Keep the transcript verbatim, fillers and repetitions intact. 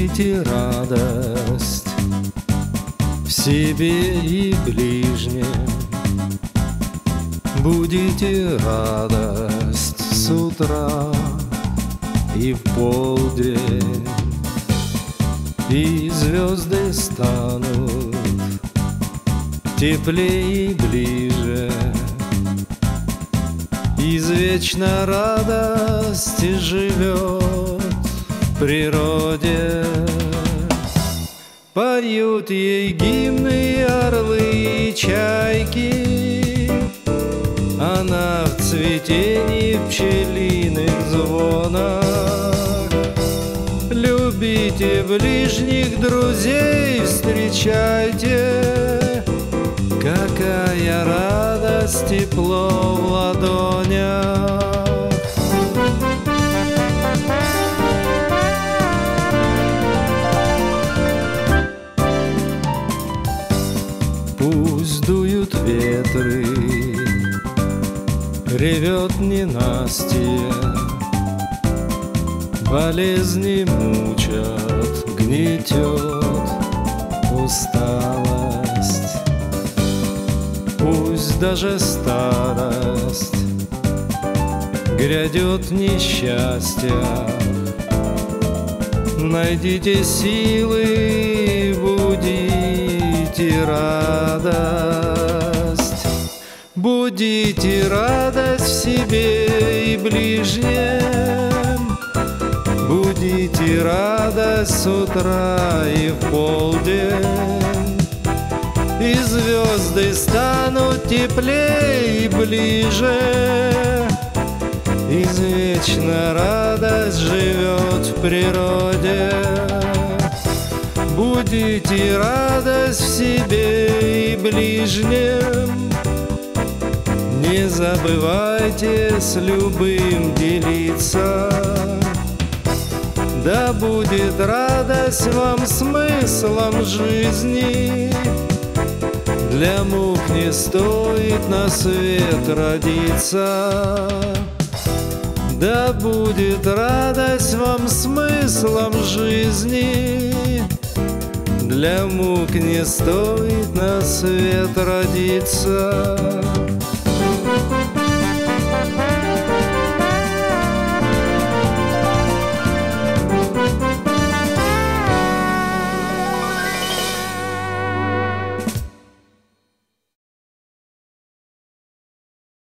Будете радость в себе и ближнем, будете радость с утра и в полдень, и звезды станут теплее и ближе. Извечно радость живет в природе. Поют ей гимны орлы и чайки, она в цветении пчелиных звонах. Любите ближних, друзей встречайте, какая радость, тепло в ладонях. Пусть дуют ветры, ревет ненастье, болезни мучат, гнетет усталость. Пусть даже старость грядет несчастья, найдите силы, будите радость. Будите радость в себе и ближнем, будите радость с утра и в полдень, и звезды станут теплее и ближе. Извечно радость живет в природе. Будите радость в себе и ближнем, не забывайте с любым делиться. Да будет радость вам смыслом жизни, для мук не стоит на свет родиться. Да будет радость вам смыслом жизни, для мук не стоит на свет родиться.